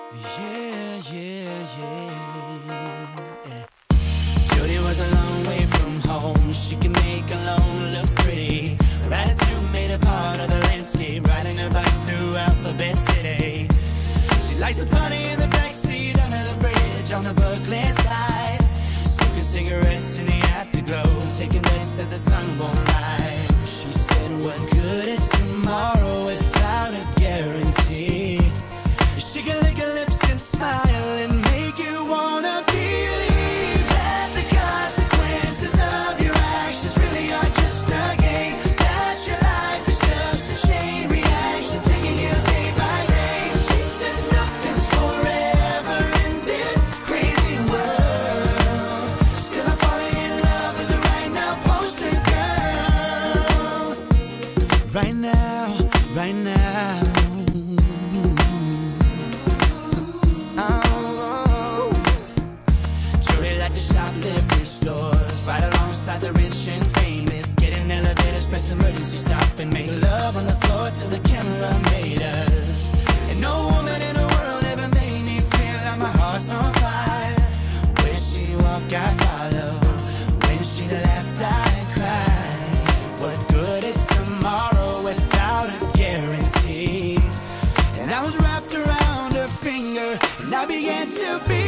Yeah, yeah, yeah. Jody was a long way from home. She can make a loan look pretty. Her attitude made her part of the landscape, riding her bike through Alphabet City. She likes to party in the backseat under the bridge on the Brooklyn side, smoking cigarettes in the afterglow, taking bets till the sun won't rise. She said, what good is tomorrow without a guarantee? She can lick her lips and smile and make you wanna believe that the consequences of your actions really are just a game, that your life is just a chain reaction taking you day by day. She says nothing's forever in this crazy world. Still I'm falling in love with the right now poster girl. Right now, right now. Right alongside the rich and famous, getting elevators, press emergency stop and make love on the floor till the camera made us. And no woman in the world ever made me feel like my heart's on fire. Where she walk, I follow. When she left, I cried. What good is tomorrow without a guarantee? And I was wrapped around her finger, and I began to be